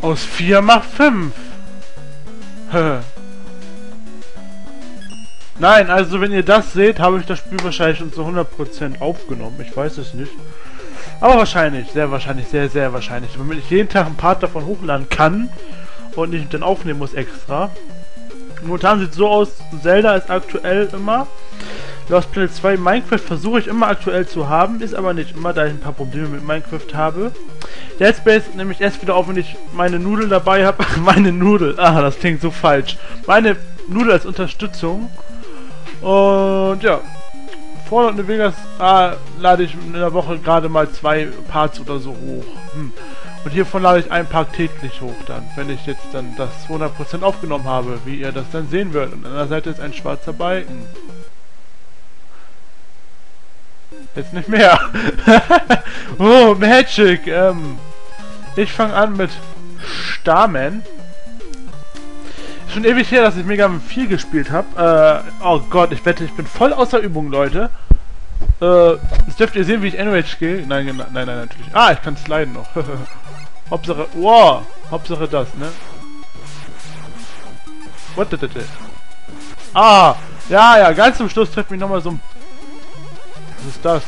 Aus 4 macht 5. Nein, also wenn ihr das seht, habe ich das Spiel wahrscheinlich schon zu 100% aufgenommen. Ich weiß es nicht. Aber wahrscheinlich, sehr wahrscheinlich, sehr, sehr wahrscheinlich. Wenn ich jeden Tag einen Part davon hochladen kann und nicht dann aufnehmen muss extra. Momentan sieht es so aus, Zelda ist aktuell immer. Lost Planet 2 Minecraft versuche ich immer aktuell zu haben, ist aber nicht immer, da ich ein paar Probleme mit Minecraft habe. Dead Space nämlich erst wieder auf, wenn ich meine Nudel dabei habe. Meine Nudel, das klingt so falsch. Meine Nudel als Unterstützung. Und ja, Fallout New Vegas lade ich in der Woche gerade mal 2 Parts oder so hoch. Und hiervon lade ich einen Part täglich hoch dann, wenn ich jetzt dann das 200% aufgenommen habe, wie ihr das dann sehen werdet. Und an der Seite ist ein schwarzer Balken. Jetzt nicht mehr. Oh, Magic. Ich fange an mit Starman. Schon ewig her, dass ich Mega Man 4 gespielt habe. Oh Gott, ich wette, ich bin voll außer Übung, Leute. Jetzt dürft ihr sehen, wie ich Enrage gehe. Nein, natürlich. Ich kann sliden noch. Hauptsache, wow, Hauptsache das, ne? What did it? Ja, ganz zum Schluss trifft mich nochmal so ein... Was ist das?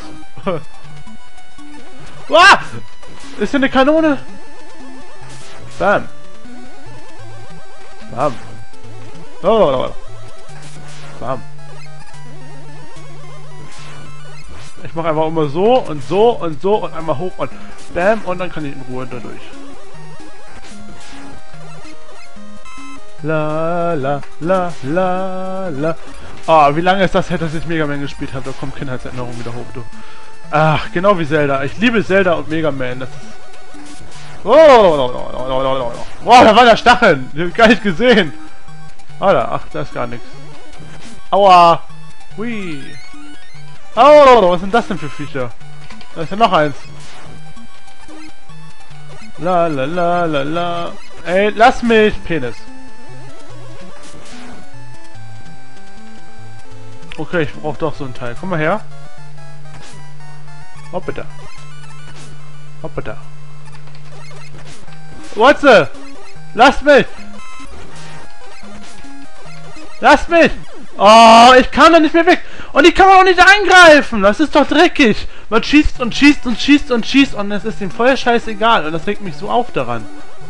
Ist hier eine Kanone? Bam. Bam. Bam. Ich mache einfach immer so und so und so und einmal hoch und bam und dann kann ich in Ruhe dadurch. La la la la la. Wie lange ist das her, dass ich Mega Man gespielt habe? Da kommt Kindheitserinnerung wieder hoch, du. Ach, genau wie Zelda. Ich liebe Zelda und Mega Man. Das ist... da war der Stacheln. Den hab ich gar nicht gesehen. Da ist gar nichts. Aua. Hui. Was sind das denn für Viecher? Da ist ja noch eins. La la la la la. Ey, lass mich, Penis. Okay, ich brauche doch so ein Teil. Komm mal her. Hoppita. Hoppita. Wotze! Lass mich! Lass mich! Oh, ich kann da nicht mehr weg! Und ich kann auch nicht eingreifen! Das ist doch dreckig! Man schießt und schießt und schießt und schießt und es ist dem Feuer scheißegal. Und das regt mich so auf daran.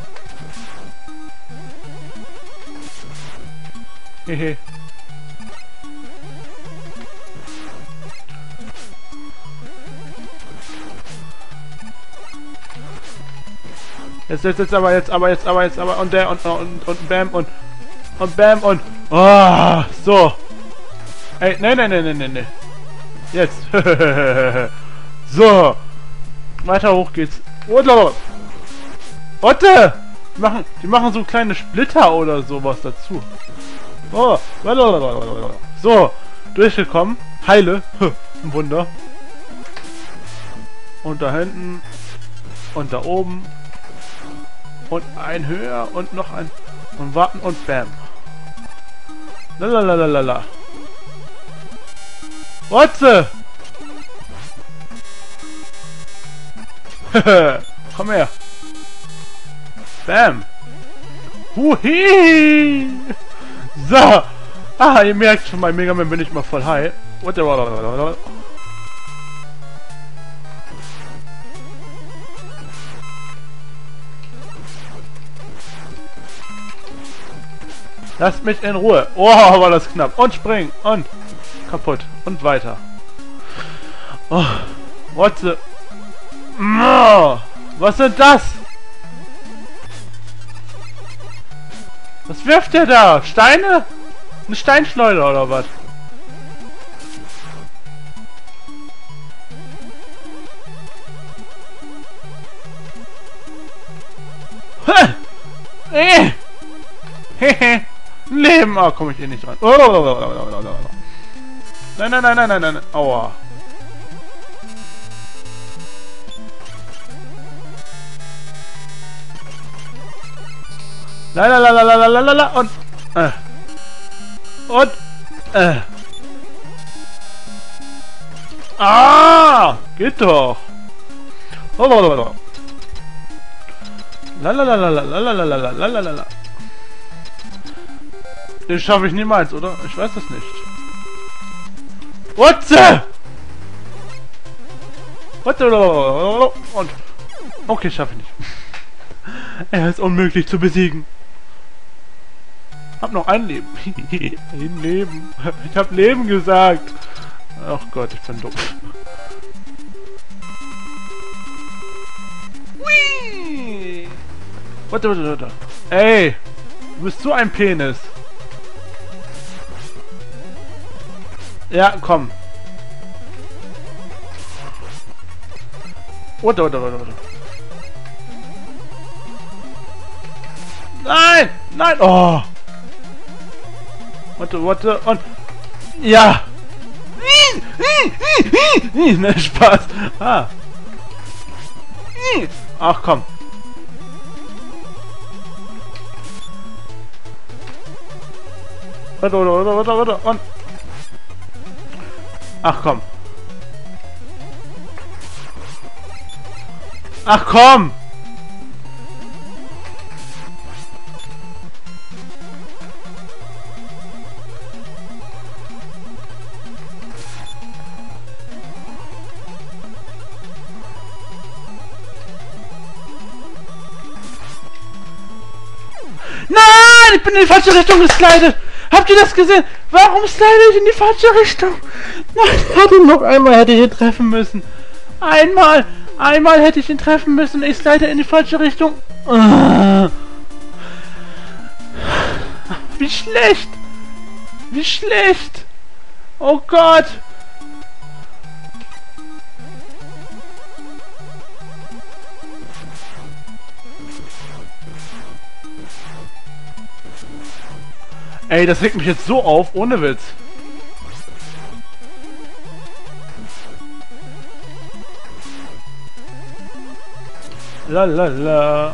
Hehe. Jetzt aber und der und bam und bam und so. Ey, nee. Jetzt. So. Weiter hoch geht's. Warte! Die machen so kleine Splitter oder sowas dazu. Oh. So. Durchgekommen. Heile. Ein Wunder. Und da hinten. Und da oben. Und ein höher und noch ein... Und warten und bam. Lalalala. Wotze! Komm her. Bam. Huhi. So. Ihr merkt schon, bei Mega Man bin ich mal voll high. Lasst mich in Ruhe. Oh, war das knapp. Und springen. Und kaputt. Und weiter. Oh, what the... Was sind das? Was wirft der da? Steine? Eine Steinschleuder oder was? Hehe. Leben! Komme ich eh nicht dran. Nein. Aua. La und geht doch. Lalalala. Den schaffe ich niemals, oder? Ich weiß es nicht. What the? What the? Und... Okay, schaffe ich nicht. Er ist unmöglich zu besiegen. Hab noch ein Leben. Ein Leben. Ich hab Leben gesagt. Ach Gott, ich bin dumm. Whee! Warte. Ey! Du bist so ein Penis. Ja, komm. Warte. Nein! Oh! Warte, und... Ja! Ne, Spaß! Ah! Ach, komm! Warte, und... Ach, komm! Ach, komm! Nein! Ich bin in die falsche Richtung geslidet! Habt ihr das gesehen? Warum slide ich in die falsche Richtung? Nein, noch einmal hätte ich ihn treffen müssen. Einmal hätte ich ihn treffen müssen. Ich slide in die falsche Richtung. Wie schlecht! Wie schlecht! Oh Gott! Ey, das regt mich jetzt so auf, ohne Witz. Lalala.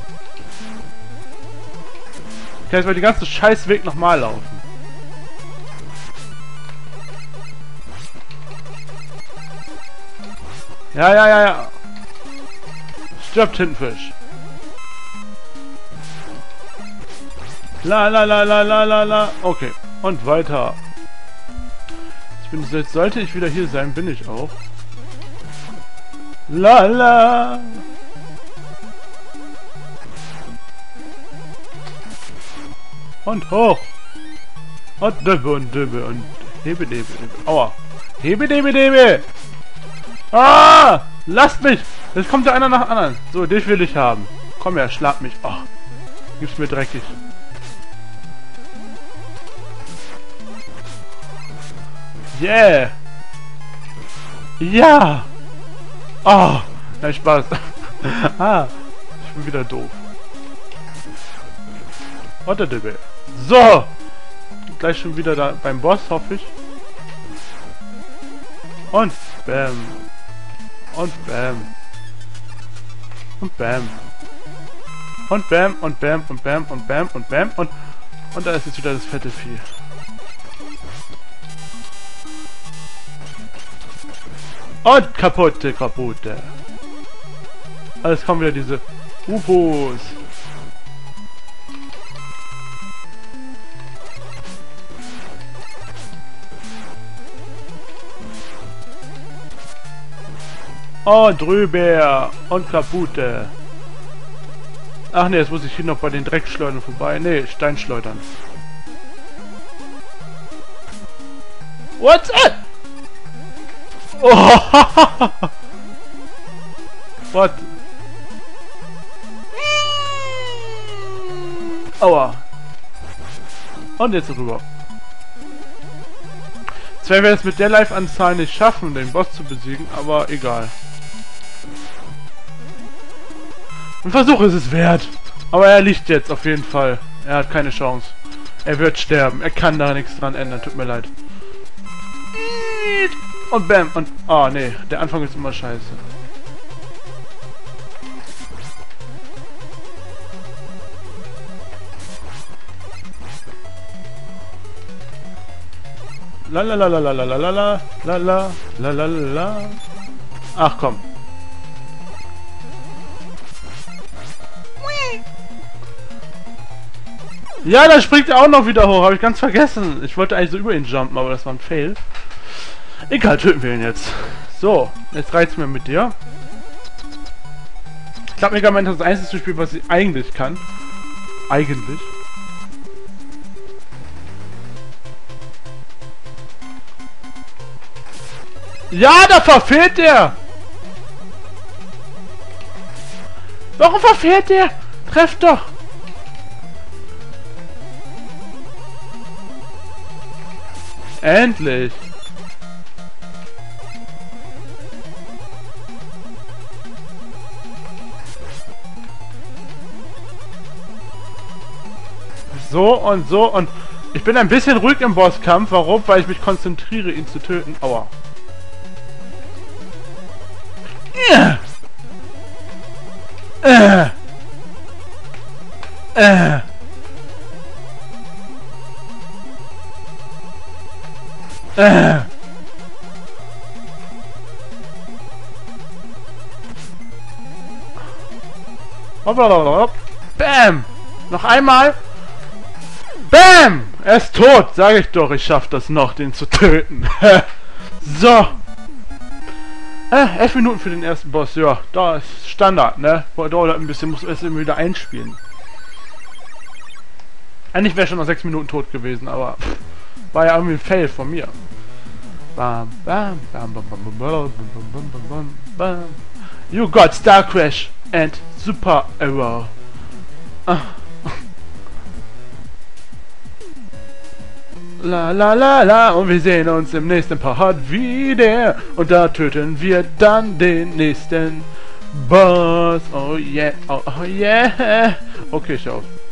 Ich kann jetzt mal den ganzen Scheißweg nochmal laufen. Ja. Stirbt Tintenfisch. La. Okay. Und weiter. Jetzt sollte ich wieder hier sein, bin ich auch. La. Und hoch. Und Dibbe und Hebe. Aua. Hebe. Ah! Lasst mich! Jetzt kommt der einer nach anderen. So, dich will ich haben. Komm her, schlag mich. Oh. Gib's mir dreckig. Yeah! Ja! Oh! Nein, Spaß. Ich bin wieder doof. Otterdibbel. So! Gleich schon wieder da beim Boss, hoffe ich. Und bam. Und bam. Und bam. Und bam und bam und bam und bam und bam und da ist jetzt wieder das fette Vieh. Und kaputte. Alles kommen wieder diese UFOs. Und drüber. Und kaputte. Ach ne, jetzt muss ich hier noch bei den Dreckschleudern vorbei. Ne, Steinschleudern. What's up? Oh, what? Aua. Und jetzt rüber. Zwar werden wir es mit der Live-Anzahl nicht schaffen, den Boss zu besiegen, aber egal. Ein Versuch ist es wert. Aber er liegt jetzt auf jeden Fall. Er hat keine Chance. Er wird sterben. Er kann da nichts dran ändern. Tut mir leid. Und bam. Und... Oh, nee. Der Anfang ist immer scheiße. La. Ach komm. Ja, da springt er auch noch wieder hoch. Habe ich ganz vergessen. Ich wollte eigentlich so über ihn jumpen, aber das war ein Fail. Egal, töten wir ihn jetzt. So, jetzt reizt mir mit dir. Ich glaube, Mega Man ist das einzige Spiel, was ich eigentlich kann. Eigentlich. Ja, da verfehlt der! Warum verfehlt der? Treff doch! Endlich! So und so und ich bin ein bisschen ruhig im Bosskampf. Warum? Weil ich mich konzentriere, ihn zu töten. Aua. Bam! Noch einmal. Bam! Er ist tot, sage ich doch. Ich schaff das noch, den zu töten. So. 11 Minuten für den ersten Boss. Ja, da ist Standard, ne? Dauert ein bisschen, muss erst wieder einspielen. Eigentlich wäre schon nach 6 Minuten tot gewesen, aber war ja irgendwie ein Fail von mir. Bam, bam, bam, bam, bam, bam, bam, bam, bam, bam. You got Star Crash and Super Arrow. La la la la, und wir sehen uns im nächsten Part wieder. Und da töten wir dann den nächsten Boss. Oh yeah, oh yeah. Okay, schau.